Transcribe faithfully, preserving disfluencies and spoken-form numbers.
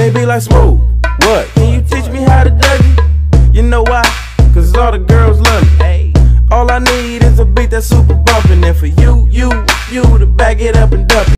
Baby like smooth. What? Can you teach me how to Dougie? You know why? Cause all the girls love me. All I need is a beat that's super bumpin', and for you, you, you to back it up and dump it.